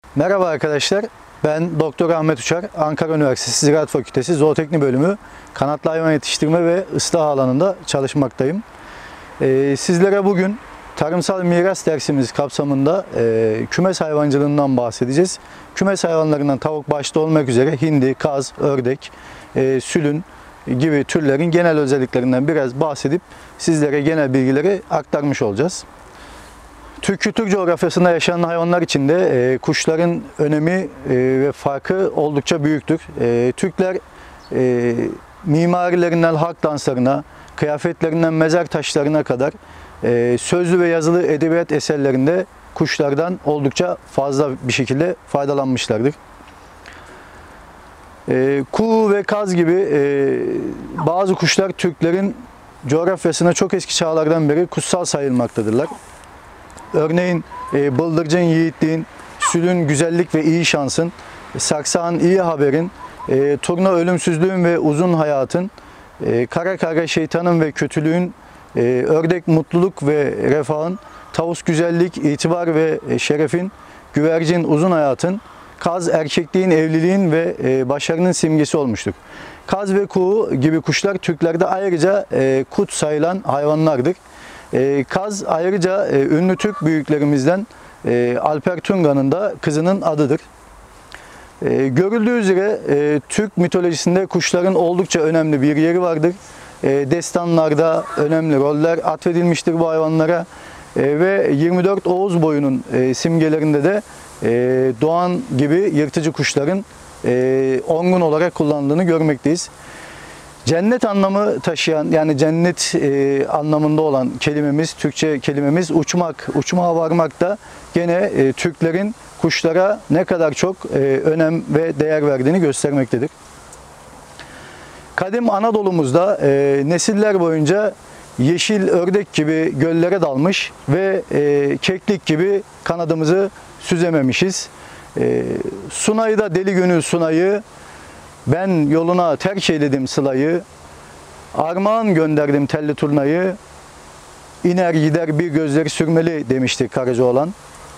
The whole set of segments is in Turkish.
Merhaba arkadaşlar, ben Doktor Ahmet Uçar, Ankara Üniversitesi Ziraat Fakültesi Zooteknik Bölümü Kanatlı Hayvan Yetiştirme ve Islah alanında çalışmaktayım. Sizlere bugün tarımsal miras dersimiz kapsamında kümes hayvancılığından bahsedeceğiz. Kümes hayvanlarından tavuk başta olmak üzere hindi, kaz, ördek, sülün gibi türlerin genel özelliklerinden biraz bahsedip sizlere genel bilgileri aktarmış olacağız. Türk kültür coğrafyasında yaşayan hayvanlar içinde kuşların önemi ve farkı oldukça büyüktür. Türkler mimarilerinden halk danslarına, kıyafetlerinden mezar taşlarına kadar sözlü ve yazılı edebiyat eserlerinde kuşlardan oldukça fazla bir şekilde faydalanmışlardır. Kuğu ve kaz gibi bazı kuşlar Türklerin coğrafyasına çok eski çağlardan beri kutsal sayılmaktadırlar. Örneğin bıldırcın yiğitliğin, sülün güzellik ve iyi şansın, saksağın iyi haberin, turna ölümsüzlüğün ve uzun hayatın, kara karga şeytanın ve kötülüğün, ördek mutluluk ve refahın, tavus güzellik, itibar ve şerefin, güvercin uzun hayatın, kaz erkekliğin, evliliğin ve başarının simgesi olmuştur. Kaz ve kuğu gibi kuşlar Türklerde ayrıca kut sayılan hayvanlardır. Kaz ayrıca ünlü Türk büyüklerimizden Alper Tunga'nın da kızının adıdır. Görüldüğü üzere Türk mitolojisinde kuşların oldukça önemli bir yeri vardır. Destanlarda önemli roller atfedilmiştir bu hayvanlara ve 24 Oğuz boyunun simgelerinde de doğan gibi yırtıcı kuşların ongun olarak kullanıldığını görmekteyiz. Cennet anlamı taşıyan, yani cennet anlamında olan kelimemiz, Türkçe kelimemiz uçmak, uçmağa varmak da gene Türklerin kuşlara ne kadar çok önem ve değer verdiğini göstermektedir. Kadim Anadolu'muzda nesiller boyunca yeşil ördek gibi göllere dalmış ve keklik gibi kanadımızı süzememişiz. Sunayı da deli gönül Sunay'ı, ben yoluna terk eyledim sılayı, armağan gönderdim telli turnayı, iner gider bir gözleri sürmeli demişti Karacaoğlan.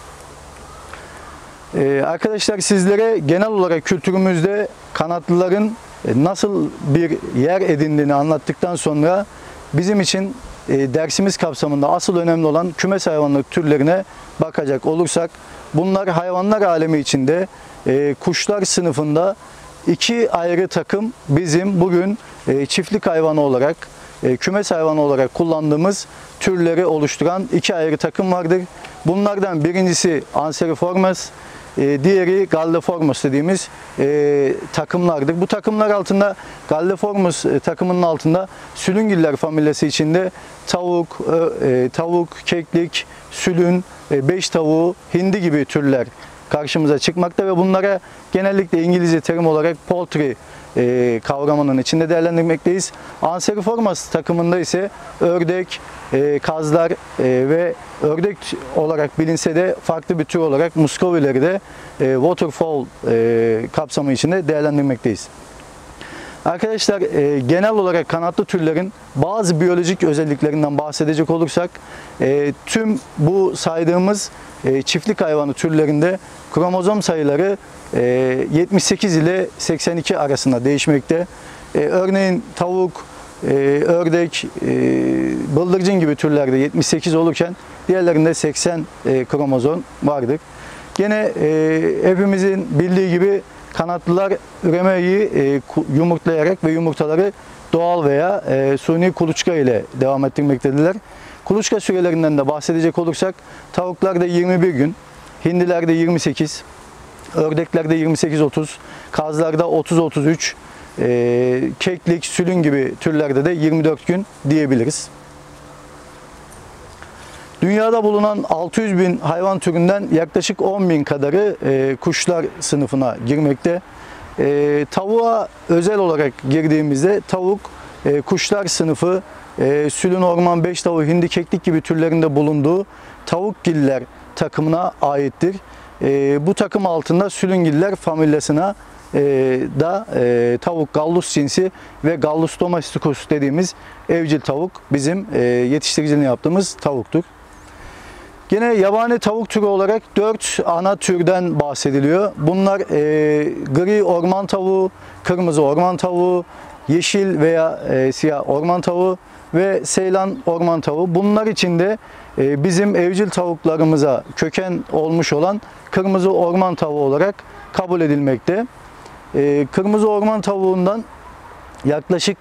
Arkadaşlar, sizlere genel olarak kültürümüzde kanatlıların nasıl bir yer edindiğini anlattıktan sonra bizim için dersimiz kapsamında asıl önemli olan kümes hayvanları türlerine bakacak olursak, bunlar hayvanlar alemi içinde kuşlar sınıfında iki ayrı takım bizim bugün çiftlik hayvanı olarak, kümes hayvanı olarak kullandığımız türleri oluşturan iki ayrı takım vardır. Bunlardan birincisi Anseriformes, diğeri Galliformes dediğimiz takımlardır. Bu takımlar altında, Galliformes takımının altında sülüngiller familyası içinde tavuk, keklik, sülün, beş tavuğu, hindi gibi türler karşımıza çıkmakta ve bunlara genellikle İngilizce terim olarak poultry kavramının içinde değerlendirmekteyiz. Anseriformes takımında ise ördek, kazlar ve ördek olarak bilinse de farklı bir tür olarak Muscovi'leri de waterfowl kapsamı içinde değerlendirmekteyiz. Arkadaşlar, genel olarak kanatlı türlerin bazı biyolojik özelliklerinden bahsedecek olursak, tüm bu saydığımız çiftlik hayvanı türlerinde kromozom sayıları 78 ile 82 arasında değişmekte. Örneğin tavuk, ördek, bıldırcın gibi türlerde 78 olurken diğerlerinde 80 kromozom vardır. Gene hepimizin bildiği gibi kanatlılar üremeyi yumurtlayarak ve yumurtaları doğal veya suni kuluçka ile devam ettirmektedirler. Kuluçka sürelerinden de bahsedecek olursak, tavuklarda 21 gün, hindilerde 28, ördeklerde 28-30, kazlarda 30-33, keklik, sülün gibi türlerde de 24 gün diyebiliriz. Dünyada bulunan 600 bin hayvan türünden yaklaşık 10 bin kadarı kuşlar sınıfına girmekte. Tavuğa özel olarak girdiğimizde tavuk kuşlar sınıfı, sülün, orman, beş tavuğu, hindi, keklik gibi türlerinde bulunduğu tavukgiller takımına aittir. Bu takım altında sülüngiller familyasına da tavuk Gallus cinsi ve Gallus domesticus dediğimiz evcil tavuk bizim yetiştiriciliğini yaptığımız tavuktur. Yine yabani tavuk türü olarak 4 ana türden bahsediliyor. Bunlar gri orman tavuğu, kırmızı orman tavuğu, yeşil veya siyah orman tavuğu ve Seylan orman tavuğu. Bunlar içinde bizim evcil tavuklarımıza köken olmuş olan kırmızı orman tavuğu olarak kabul edilmekte. Kırmızı orman tavuğundan yaklaşık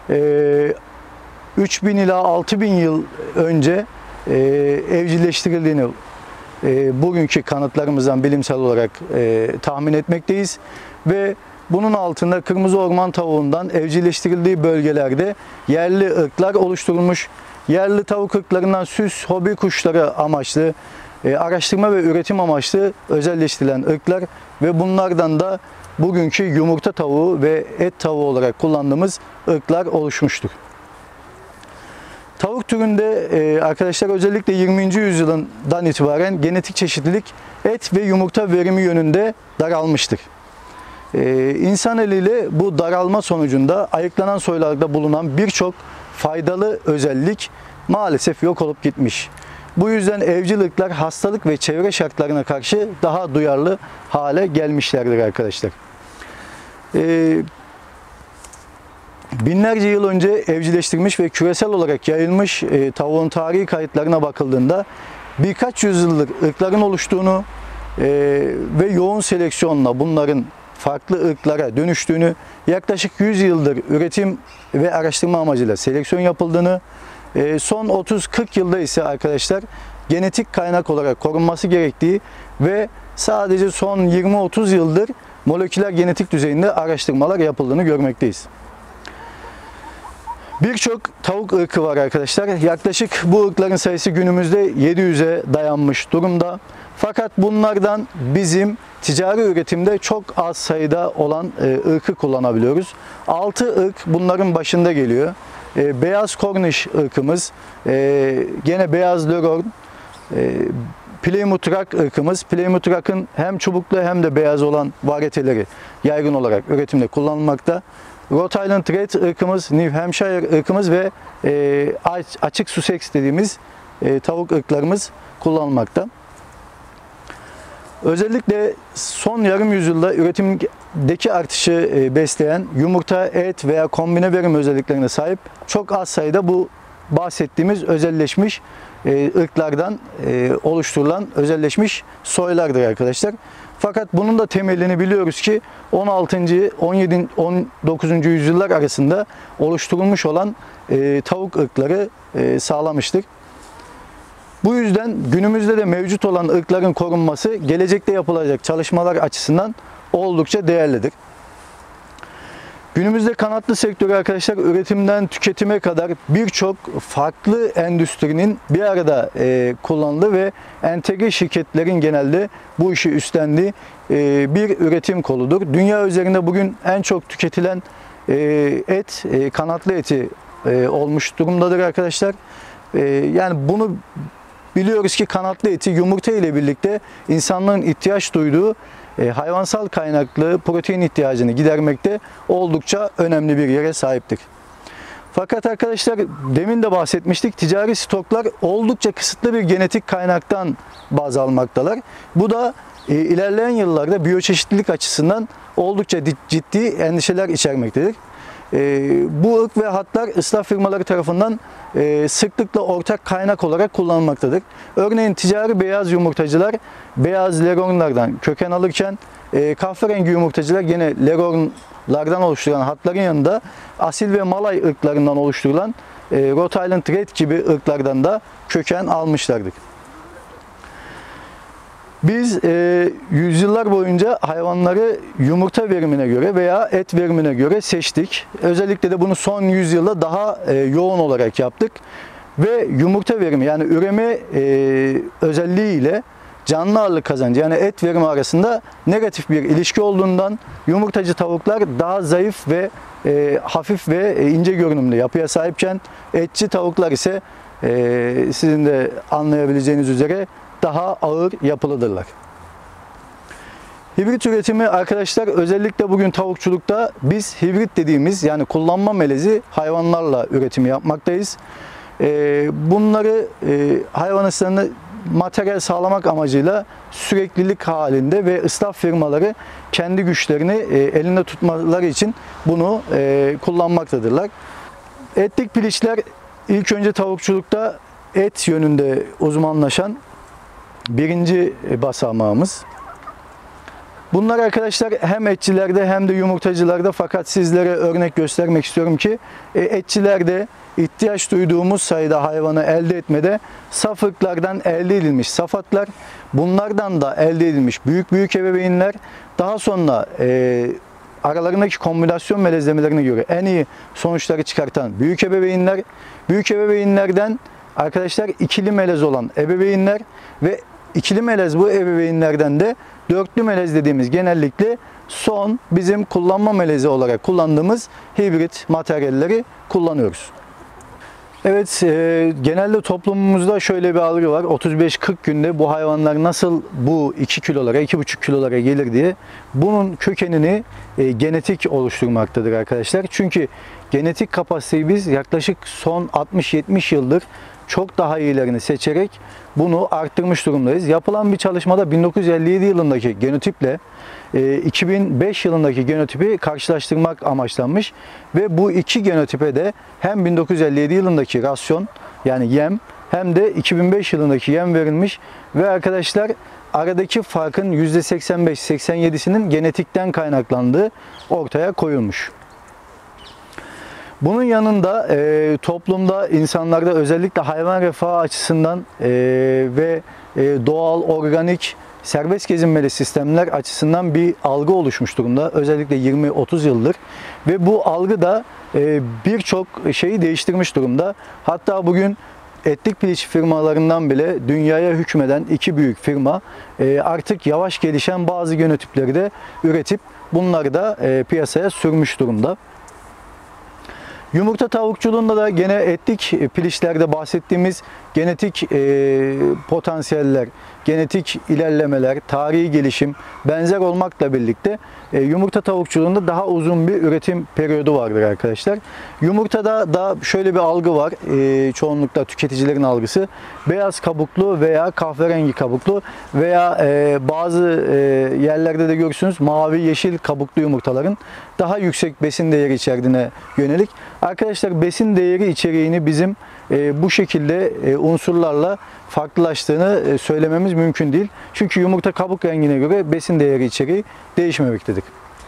3000 ila 6000 yıl önce evcilleştirildiğini bugünkü kanıtlarımızdan bilimsel olarak tahmin etmekteyiz. Ve bunun altında kırmızı orman tavuğundan evcilleştirildiği bölgelerde yerli ırklar oluşturulmuş. Yerli tavuk ırklarından süs, hobi kuşları amaçlı, araştırma ve üretim amaçlı özelleştirilen ırklar ve bunlardan da bugünkü yumurta tavuğu ve et tavuğu olarak kullandığımız ırklar oluşmuştur. Tavuk türünde arkadaşlar özellikle 20. yüzyıldan itibaren genetik çeşitlilik et ve yumurta verimi yönünde daralmıştır. İnsan eliyle bu daralma sonucunda ayıklanan soylarda bulunan birçok faydalı özellik maalesef yok olup gitmiş. Bu yüzden evcil ırklar hastalık ve çevre şartlarına karşı daha duyarlı hale gelmişlerdir arkadaşlar. Binlerce yıl önce evcilleştirilmiş ve küresel olarak yayılmış tavuğun tarihi kayıtlarına bakıldığında birkaç yüzyıldır ırkların oluştuğunu ve yoğun seleksiyonla bunların farklı ırklara dönüştüğünü, yaklaşık 100 yıldır üretim ve araştırma amacıyla seleksiyon yapıldığını, son 30-40 yılda ise arkadaşlar genetik kaynak olarak korunması gerektiği ve sadece son 20-30 yıldır moleküler genetik düzeyinde araştırmalar yapıldığını görmekteyiz. Birçok tavuk ırkı var arkadaşlar. Yaklaşık bu ırkların sayısı günümüzde 700'e dayanmış durumda. Fakat bunlardan bizim ticari üretimde çok az sayıda olan ırkı kullanabiliyoruz. 6 ırk bunların başında geliyor. Beyaz Cornish ırkımız, gene beyaz Leghorn, Plymouth Rock ırkımız. Plymouth Rock'ın hem çubuklu hem de beyaz olan varyeteleri yaygın olarak üretimde kullanılmakta. Rhode Island Red ırkımız, New Hampshire ırkımız ve açık Sussex dediğimiz tavuk ırklarımız kullanılmakta. Özellikle son yarım yüzyılda üretimdeki artışı besleyen yumurta, et veya kombine verim özelliklerine sahip çok az sayıda bu bahsettiğimiz özelleşmiş ırklardan oluşturulan özelleşmiş soylardır arkadaşlar. Fakat bunun da temelini biliyoruz ki 16. 17. 19. yüzyıllar arasında oluşturulmuş olan tavuk ırkları sağlamıştır. Bu yüzden günümüzde de mevcut olan ırkların korunması gelecekte yapılacak çalışmalar açısından oldukça değerlidir. Günümüzde kanatlı sektörü arkadaşlar üretimden tüketime kadar birçok farklı endüstrinin bir arada kullanıldığı ve entegre şirketlerin genelde bu işi üstlendiği bir üretim koludur. Dünya üzerinde bugün en çok tüketilen et kanatlı eti olmuş durumdadır arkadaşlar. Yani bunu biliyoruz ki kanatlı eti yumurta ile birlikte insanların ihtiyaç duyduğu hayvansal kaynaklı protein ihtiyacını gidermekte oldukça önemli bir yere sahiptir. Fakat arkadaşlar demin de bahsetmiştik, ticari stoklar oldukça kısıtlı bir genetik kaynaktan baz almaktalar. Bu da ilerleyen yıllarda biyoçeşitlilik açısından oldukça ciddi endişeler içermektedir. Bu ırk ve hatlar ıslah firmaları tarafından sıklıkla ortak kaynak olarak kullanılmaktadır. Örneğin ticari beyaz yumurtacılar beyaz Leghornlardan köken alırken kahverengi yumurtacılar gene Leghornlardan oluşturulan hatların yanında asil ve Malay ırklarından oluşturulan Rhode Island Red gibi ırklardan da köken almışlardır. Biz yüzyıllar boyunca hayvanları yumurta verimine göre veya et verimine göre seçtik. Özellikle de bunu son yüzyılda daha yoğun olarak yaptık. Ve yumurta verimi yani üreme özelliğiyle canlı ağırlık kazancı yani et verimi arasında negatif bir ilişki olduğundan yumurtacı tavuklar daha zayıf ve hafif ve ince görünümlü yapıya sahipken etçi tavuklar ise sizin de anlayabileceğiniz üzere daha ağır yapılıdırlar. Hibrit üretimi arkadaşlar özellikle bugün tavukçulukta biz hibrit dediğimiz yani kullanma melezi hayvanlarla üretimi yapmaktayız. Bunları hayvan ıslarını materyal sağlamak amacıyla süreklilik halinde ve ıslah firmaları kendi güçlerini elinde tutmaları için bunu kullanmaktadırlar. Etlik piliçler ilk önce tavukçulukta et yönünde uzmanlaşan birinci basamağımız. Bunlar arkadaşlar hem etçilerde hem de yumurtacılarda, fakat sizlere örnek göstermek istiyorum ki etçilerde ihtiyaç duyduğumuz sayıda hayvanı elde etmede saf ırklardan elde edilmiş safatlar, bunlardan da elde edilmiş büyük ebeveynler, daha sonra aralarındaki kombinasyon melezlemelerine göre en iyi sonuçları çıkartan büyük ebeveynler, büyük ebeveynlerden arkadaşlar ikili melez olan ebeveynler ve ikili melez bu ebeveynlerden de dörtlü melez dediğimiz genellikle son bizim kullanma melezi olarak kullandığımız hibrit materyalleri kullanıyoruz. Evet, genelde toplumumuzda şöyle bir algı var. 35-40 günde bu hayvanlar nasıl bu 2 kilolara, 2,5 kilolara gelir diye. Bunun kökenini genetik oluşturmaktadır arkadaşlar. Çünkü genetik kapasiteyi biz yaklaşık son 60-70 yıldır çok daha iyilerini seçerek bunu arttırmış durumdayız. Yapılan bir çalışmada 1957 yılındaki genotiple 2005 yılındaki genotipi karşılaştırmak amaçlanmış ve bu iki genotipe de hem 1957 yılındaki rasyon yani yem hem de 2005 yılındaki yem verilmiş ve arkadaşlar aradaki farkın %85-87'sinin genetikten kaynaklandığı ortaya koyulmuş. Bunun yanında toplumda, insanlarda özellikle hayvan refahı açısından ve doğal, organik, serbest gezinmeli sistemler açısından bir algı oluşmuş durumda. Özellikle 20-30 yıldır. Ve bu algı da birçok şeyi değiştirmiş durumda. Hatta bugün etlik piliç firmalarından bile dünyaya hükmeden iki büyük firma artık yavaş gelişen bazı genotipleri de üretip bunları da piyasaya sürmüş durumda. Yumurta tavukçuluğunda da gene etlik piliçlerde bahsettiğimiz genetik potansiyeller, genetik ilerlemeler, tarihi gelişim benzer olmakla birlikte yumurta tavukçuluğunda daha uzun bir üretim periyodu vardır arkadaşlar. Yumurtada da şöyle bir algı var, çoğunlukla tüketicilerin algısı. Beyaz kabuklu veya kahverengi kabuklu veya bazı yerlerde de görürsünüz mavi yeşil kabuklu yumurtaların daha yüksek besin değeri içerdiğine yönelik. Arkadaşlar besin değeri içeriğini bizim bu şekilde unsurlarla farklılaştığını söylememiz mümkün değil. Çünkü yumurta kabuk rengine göre besin değeri içeriği değişmemektedir.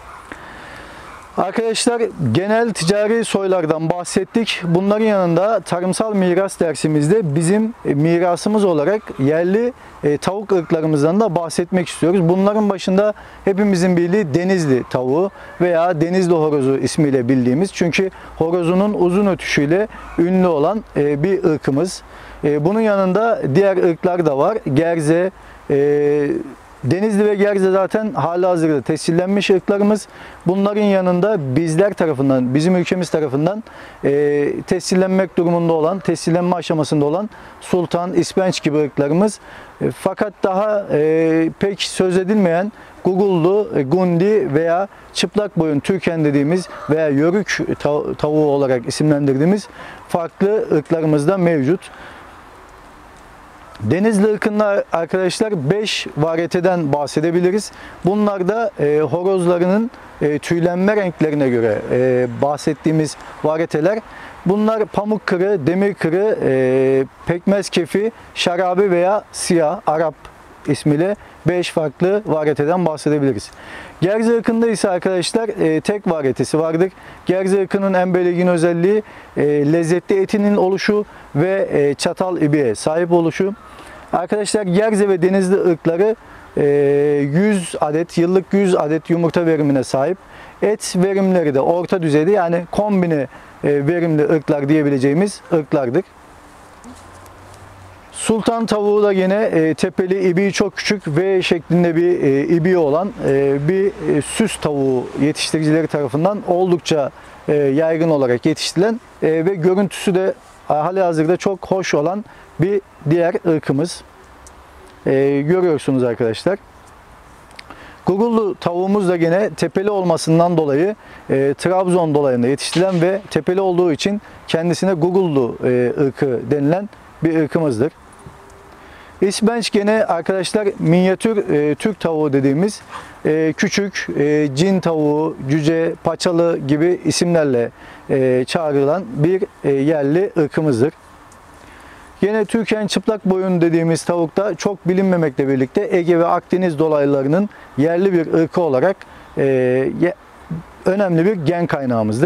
Arkadaşlar genel ticari soylardan bahsettik. Bunların yanında tarımsal miras dersimizde bizim mirasımız olarak yerli tavuk ırklarımızdan da bahsetmek istiyoruz. Bunların başında hepimizin bildiği Denizli tavuğu veya Denizli horozu ismiyle bildiğimiz. Çünkü horozunun uzun ötüşüyle ünlü olan bir ırkımız. Bunun yanında diğer ırklar da var. Gerze, Denizli ve Gerze zaten halihazırda tescillenmiş ırklarımız. Bunların yanında bizler tarafından, bizim ülkemiz tarafından tescillenmek durumunda olan, tescillenme aşamasında olan Sultan, İspenç gibi ırklarımız. Fakat daha pek söz edilmeyen Gugullu, Gundi veya çıplak boyun Türken dediğimiz veya yörük tavuğu olarak isimlendirdiğimiz farklı ırklarımız da mevcut. Denizli ırkında arkadaşlar 5 varyeteden bahsedebiliriz. Bunlar da horozlarının tüylenme renklerine göre bahsettiğimiz varyeteler. Bunlar pamuk kırı, demir kırı, pekmez kefi, şarabi veya siyah, Arap ismiyle 5 farklı varyeteden bahsedebiliriz. Gerze ırkında ise arkadaşlar tek varyetesi vardır. Gerze ırkının en belirgin özelliği lezzetli etinin oluşu ve çatal ibiye sahip oluşu. Arkadaşlar Gerze ve Denizli ırkları 100 adet, yıllık 100 adet yumurta verimine sahip. Et verimleri de orta düzeyde, yani kombine verimli ırklar diyebileceğimiz ırklardır. Sultan tavuğu da yine tepeli, ibiği çok küçük V şeklinde bir ibiği olan bir süs tavuğu yetiştiricileri tarafından oldukça yaygın olarak yetiştirilen ve görüntüsü de halihazırda çok hoş olan bir diğer ırkımız. Görüyorsunuz arkadaşlar. Gugullu tavuğumuz da yine tepeli olmasından dolayı Trabzon dolayında yetiştirilen ve tepeli olduğu için kendisine Gugullu ırkı denilen bir ırkımızdır. İspenç gene arkadaşlar minyatür Türk tavuğu dediğimiz küçük cin tavuğu, cüce, paçalı gibi isimlerle çağrılan bir yerli ırkımızdır. Yine Türkiye'nin çıplak boyun dediğimiz tavuk da çok bilinmemekle birlikte Ege ve Akdeniz dolaylarının yerli bir ırkı olarak önemli bir gen kaynağımızdır.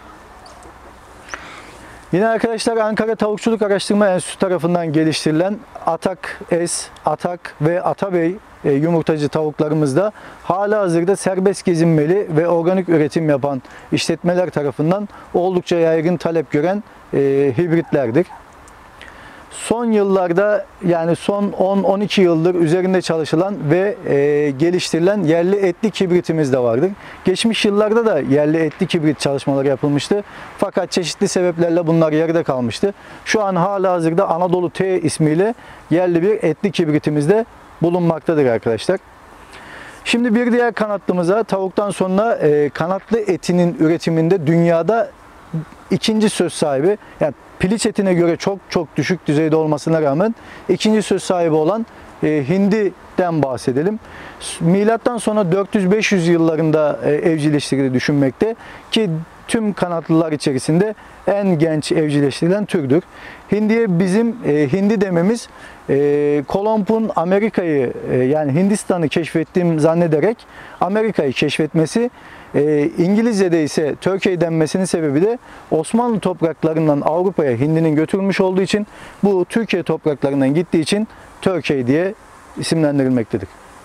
Yine arkadaşlar Ankara Tavukçuluk Araştırma Enstitüsü tarafından geliştirilen Atak S, Atak ve Atabey yumurtacı tavuklarımızda halihazırda serbest gezinmeli ve organik üretim yapan işletmeler tarafından oldukça yaygın talep gören hibritlerdir. Son yıllarda yani son 10-12 yıldır üzerinde çalışılan ve geliştirilen yerli etlik hibritimiz de vardır. Geçmiş yıllarda da yerli etlik hibrit çalışmaları yapılmıştı. Fakat çeşitli sebeplerle bunlar yarıda kalmıştı. Şu an halihazırda Anadolu T ismiyle yerli bir etlik hibritimiz de bulunmaktadır arkadaşlar. Şimdi bir diğer kanatlımıza tavuktan sonra kanatlı etinin üretiminde dünyada ikinci söz sahibi, yani piliç etine göre çok düşük düzeyde olmasına rağmen ikinci söz sahibi olan hindiden bahsedelim. Milattan sonra 400-500 yıllarında evcilleştirildiği düşünmekte ki tüm kanatlılar içerisinde en genç evcilleştirilen türdür. Hindiye bizim hindi dememiz Kolomb'un Amerika'yı yani Hindistan'ı keşfettiğim zannederek Amerika'yı keşfetmesi, İngilizce'de ise Turkey denmesinin sebebi de Osmanlı topraklarından Avrupa'ya hindinin götürülmüş olduğu için, bu Türkiye topraklarından gittiği için Turkey diye isimlendirilmektedir.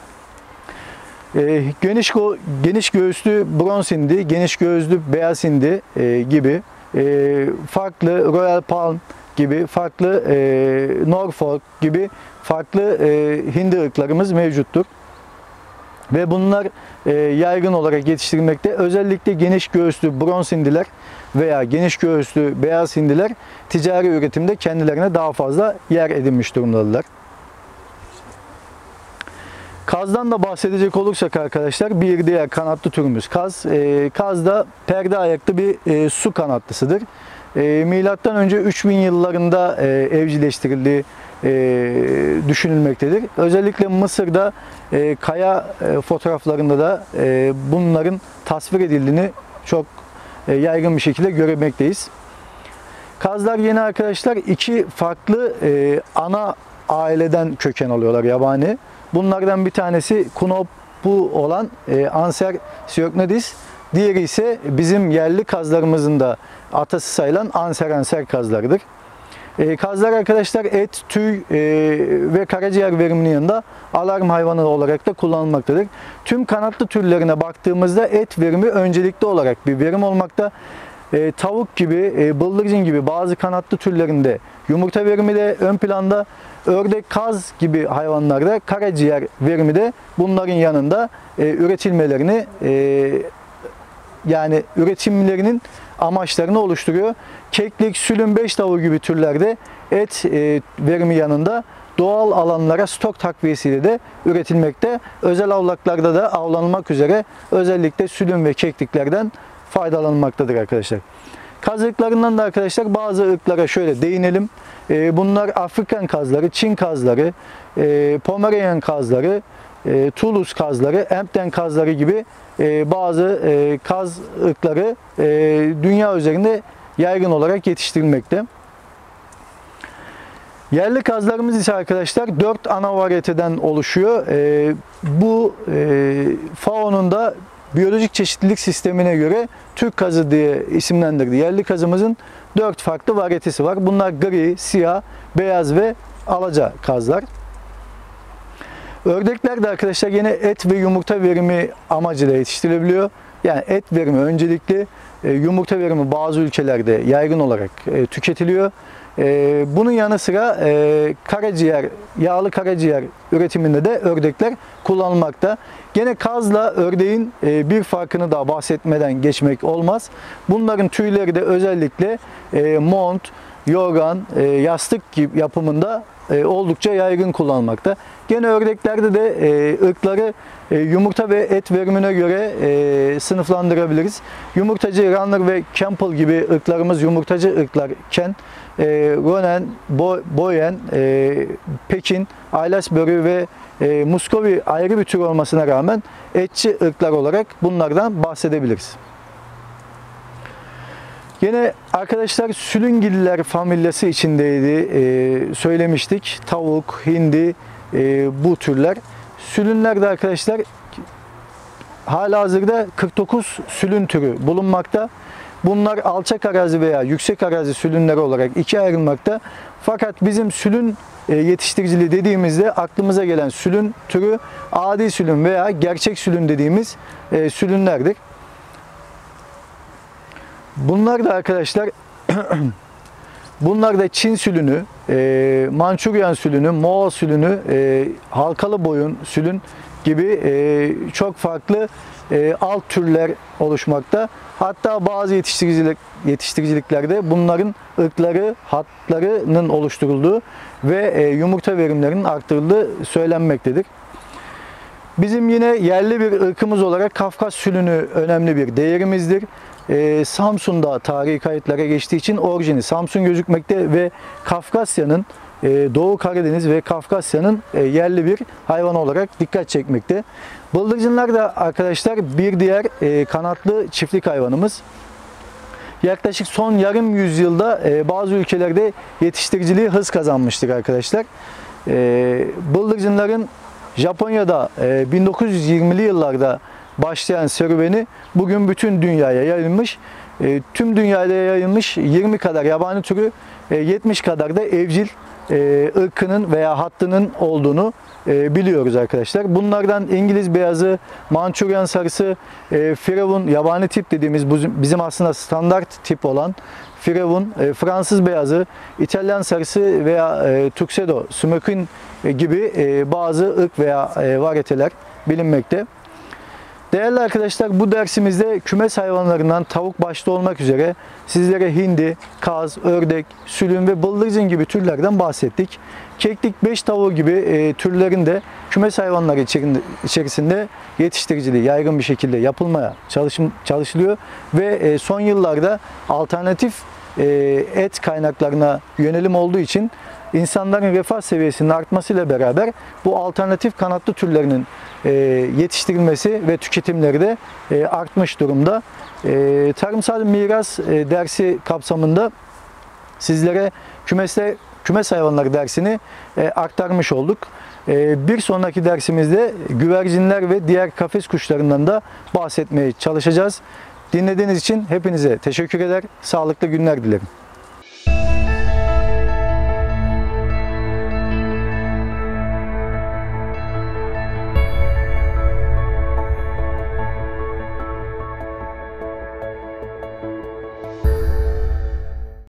Geniş göğüslü bronz hindi, geniş göğüslü beyaz hindi gibi farklı Royal Palm gibi, farklı Norfolk gibi farklı hindi ırklarımız mevcuttur. Ve bunlar yaygın olarak yetiştirilmekte. Özellikle geniş göğüslü bronz hindiler veya geniş göğüslü beyaz hindiler ticari üretimde kendilerine daha fazla yer edinmiş durumdalar. Kazdan da bahsedecek olursak arkadaşlar, bir diğer kanatlı türümüz kaz. Kaz da perde ayaklı bir su kanatlısıdır. Milattan önce 3000 yıllarında evcilleştirildiği düşünülmektedir. Özellikle Mısır'da kaya fotoğraflarında da bunların tasvir edildiğini çok yaygın bir şekilde görmekteyiz. Kazlar yine arkadaşlar iki farklı ana aileden köken alıyorlar, yabani. Bunlardan bir tanesi Kunopu olan Anser Siocnidis, diğeri ise bizim yerli kazlarımızın da atası sayılan Anser kazlarıdır. Kazlar arkadaşlar et, tüy ve karaciğer veriminin yanında alarm hayvanı olarak da kullanılmaktadır. Tüm kanatlı türlerine baktığımızda et verimi öncelikli olarak bir verim olmakta. Tavuk gibi, bıldırcın gibi bazı kanatlı türlerinde yumurta verimi de ön planda. Ördek, kaz gibi hayvanlarda karaciğer verimi de bunların yanında üretilmelerini yani üretimlerinin amaçlarını oluşturuyor. Keklik, sülün, beş tavuğu gibi türlerde et verimi yanında doğal alanlara stok takviyesiyle de üretilmekte. Özel avlaklarda da avlanmak üzere özellikle sülün ve kekliklerden faydalanmaktadır arkadaşlar. Kaz ırklarından da arkadaşlar bazı ırklara şöyle değinelim. Bunlar Afrikan kazları, Çin kazları, Pomeranian kazları, Toulouse kazları, Empden kazları gibi bazı kaz ırkları dünya üzerinde yaygın olarak yetiştirilmekte. Yerli kazlarımız ise arkadaşlar 4 ana varyeteden oluşuyor. Bu FAO'nun da biyolojik çeşitlilik sistemine göre Türk kazı diye isimlendirdiği yerli kazımızın 4 farklı varyetesi var. Bunlar gri, siyah, beyaz ve alaca kazlar. Ördekler de arkadaşlar yine et ve yumurta verimi amacıyla yetiştirilebiliyor. Yani et verimi öncelikli, yumurta verimi bazı ülkelerde yaygın olarak tüketiliyor. Bunun yanı sıra karaciğer, yağlı karaciğer üretiminde de ördekler kullanılmakta. Gene kazla ördeğin bir farkını daha bahsetmeden geçmek olmaz. Bunların tüyleri de özellikle mont, yorgan, yastık gibi yapımında oldukça yaygın kullanılmakta. Gene ördeklerde de ırkları yumurta ve et verimine göre sınıflandırabiliriz. Yumurtacı Runner ve Campbell gibi ırklarımız yumurtacı ırklarken Ronen, Boyen, Pekin, Aylas börü ve Muskovi ayrı bir tür olmasına rağmen etçi ırklar olarak bunlardan bahsedebiliriz. Yine arkadaşlar sülüngilliler familyası içindeydi. Söylemiştik. Tavuk, hindi bu türler. Sülünlerde arkadaşlar halihazırda 49 sülün türü bulunmakta. Bunlar alçak arazi veya yüksek arazi sülünleri olarak ikiye ayrılmakta. Fakat bizim sülün yetiştiriciliği dediğimizde aklımıza gelen sülün türü adi sülün veya gerçek sülün dediğimiz sülünlerdir. Bunlar da arkadaşlar bunlar da Çin sülünü, Mançuryan sülünü, Moğol sülünü, halkalı boyun sülün gibi çok farklı alt türler oluşmakta. Hatta bazı yetiştiriciliklerde bunların ırkları, hatlarının oluşturulduğu ve yumurta verimlerinin arttırıldığı söylenmektedir. Bizim yine yerli bir ırkımız olarak Kafkas sülünü önemli bir değerimizdir. Samsun'da tarihi kayıtlara geçtiği için orijini Samsun gözükmekte ve Kafkasya'nın Doğu Karadeniz ve Kafkasya'nın yerli bir hayvan olarak dikkat çekmekte. Bıldırcınlar da arkadaşlar bir diğer kanatlı çiftlik hayvanımız. Yaklaşık son yarım yüzyılda bazı ülkelerde yetiştiriciliği hız kazanmıştır arkadaşlar. Bıldırcınların Japonya'da 1920'li yıllarda başlayan serüveni bugün bütün dünyaya yayılmış. Tüm dünyaya yayılmış 20 kadar yabani türü, 70 kadar da evcil ırkının veya hattının olduğunu biliyoruz arkadaşlar. Bunlardan İngiliz beyazı, Mançuryan sarısı, firavun, yabani tip dediğimiz bizim aslında standart tip olan firavun, Fransız beyazı, İtalyan sarısı veya tuxedo, smokin gibi bazı ırk veya varyeteler bilinmekte. Değerli arkadaşlar, bu dersimizde kümes hayvanlarından tavuk başta olmak üzere sizlere hindi, kaz, ördek, sülün ve bıldırcın gibi türlerden bahsettik. Keklik, beş tavuğu gibi türlerin de kümes hayvanları içerisinde yetiştiriciliği yaygın bir şekilde yapılmaya çalışılıyor ve son yıllarda alternatif et kaynaklarına yönelim olduğu için insanların refah seviyesinin artmasıyla beraber bu alternatif kanatlı türlerinin yetiştirilmesi ve tüketimleri de artmış durumda. Tarımsal miras dersi kapsamında sizlere kümes hayvanları dersini aktarmış olduk. Bir sonraki dersimizde güvercinler ve diğer kafes kuşlarından da bahsetmeye çalışacağız. Dinlediğiniz için hepinize teşekkür eder, sağlıklı günler dilerim.